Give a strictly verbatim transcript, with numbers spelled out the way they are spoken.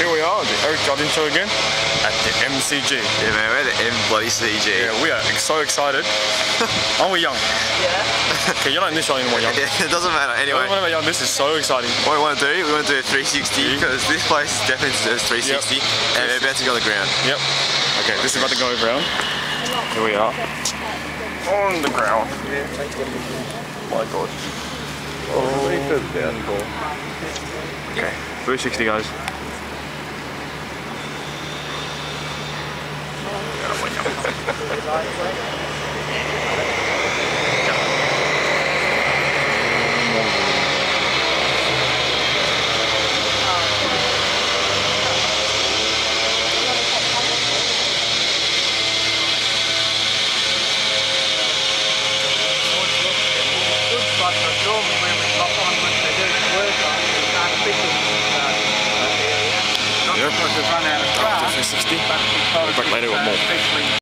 here we are, the Jia Lin Show again, at the M C G. Yeah man, we're at the M bloody C G. Yeah, we are so excited. Aren't we young? Yeah. Okay, you're not in this show anymore, young. Yeah, it doesn't matter, anyway. Whatever, young, this is so exciting. What we want to do, we want to do a three sixty, because this place definitely deserves three sixty, yep. And we're about to go to the ground. Yep. Okay, this is about to go around. Here we are. On the ground. My god. Oh. Okay, three sixty guys. Yep. three sixty. We'll be back later with more.